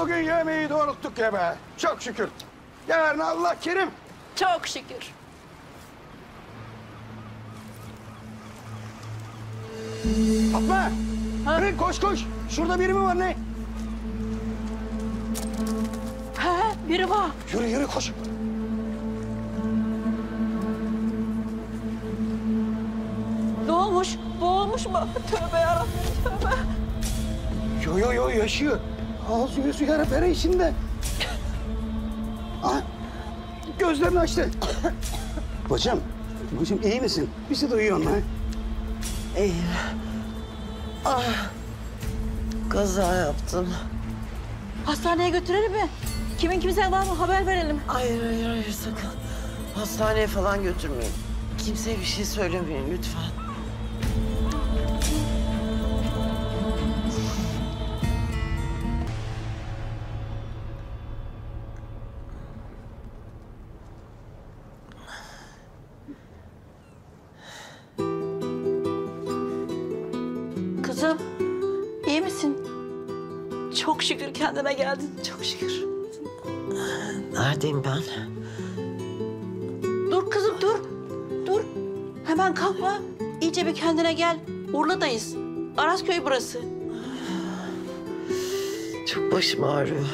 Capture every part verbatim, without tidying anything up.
bugün yemeği doğrulttuk ya be. Çok şükür. Yarın Allah kerim. Çok şükür. Fatma. Ha? Yürü, koş koş. Şurada biri mi var ne? He, biri var. Yürü yürü koş. Ne olmuş? Boğulmuş mu? Tövbe yarabbim, tövbe. Yo yo yo yaşıyor. Ağzı yüzü yara bere içinde. Aha, gözlerini açtı. Bacım, bacım iyi misin? Bizi duyuyorsun ha? İyiyim. Ah, kaza yaptım. Hastaneye götürelim mi? Kimin kimse var mı? Haber verelim. Hayır, hayır, hayır sakın. Hastaneye falan götürmeyin. Kimseye bir şey söylemeyin lütfen. Kızım, iyi misin? Çok şükür kendine geldin, çok şükür. Neredeyim ben? Dur kızım, dur. Dur. Hemen kalkma. İyice bir kendine gel. Urla'dayız. Arazköy burası. Çok başım ağrıyor.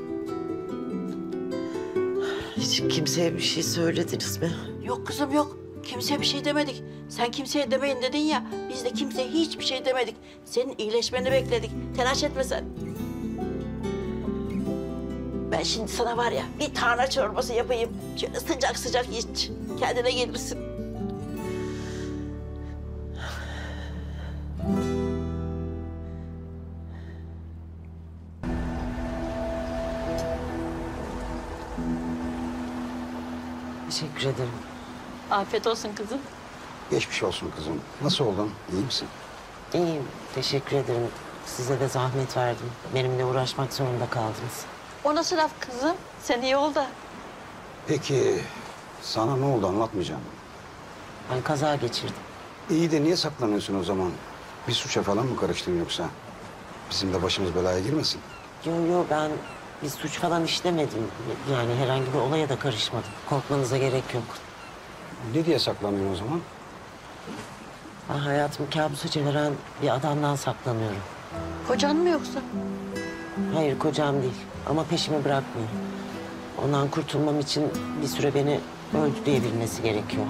Hiç kimseye bir şey söylediniz mi? Yok kızım yok. Kimseye bir şey demedik. Sen kimseye demeyin dedin ya. Biz de kimseye hiçbir şey demedik. Senin iyileşmeni bekledik. Telaş etme sen. Ben şimdi sana var ya bir tarhana çorbası yapayım. Şöyle sıcak sıcak iç. Kendine gelirsin. Teşekkür ederim. Afiyet olsun kızım. Geçmiş olsun kızım. Nasıl oldun? İyi misin? İyiyim, teşekkür ederim. Size de zahmet verdim. Benimle uğraşmak zorunda kaldınız. O nasıl laf kızım? Sen iyi ol da. Peki sana ne oldu anlatmayacağım. Ben kaza geçirdim. İyi de niye saklanıyorsun o zaman? Bir suça falan mı karıştın yoksa? Bizim de başımız belaya girmesin. Yo yo ben bir suç falan işlemedim. Yani herhangi bir olaya da karışmadım. Korkmanıza gerek yok. Ne diye saklanıyorsun o zaman? Ben hayatımı kabusa çeviren bir adamdan saklanıyorum. Kocan mı yoksa? Hayır kocam değil ama peşimi bırakmıyor. Ondan kurtulmam için bir süre beni öldü diye bilmesi gerekiyor.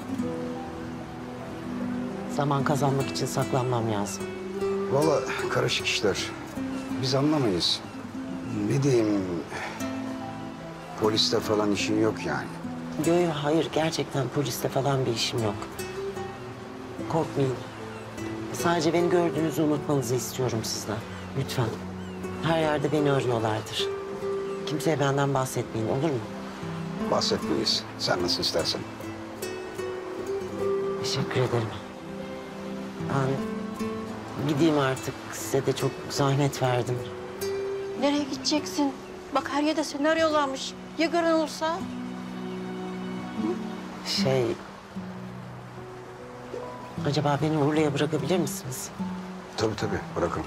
Zaman kazanmak için saklanmam lazım. Vallahi karışık işler. Biz anlamayız. Ne diyeyim... Poliste falan işin yok yani. Yo yo hayır gerçekten poliste falan bir işim yok. Korkmayın. Sadece beni gördüğünüzü unutmanızı istiyorum sizden. Lütfen. Her yerde beni arıyorlardır. Kimseye benden bahsetmeyin olur mu? Bahsetmeyiz. Sen nasıl istersen. Teşekkür ederim. Ben gideyim artık. Size de çok zahmet verdim. Nereye gideceksin? Bak her yerde seni arıyorlarmış. Ya gören olsa? Şey... Acaba beni Urla'ya bırakabilir misiniz? Tabii tabii bırakın.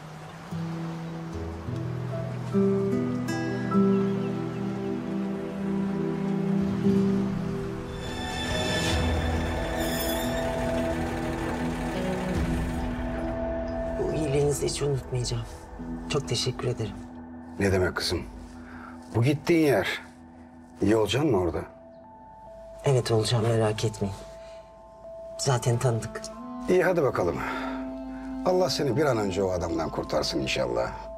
Bu iyiliğinizi hiç unutmayacağım. Çok teşekkür ederim. Ne demek kızım? Bu gittiğin yer. İyi olacaksın mı orada? Evet olacağım merak etmeyin. Zaten tanıdık. İyi hadi bakalım. Allah seni bir an önce o adamdan kurtarsın inşallah.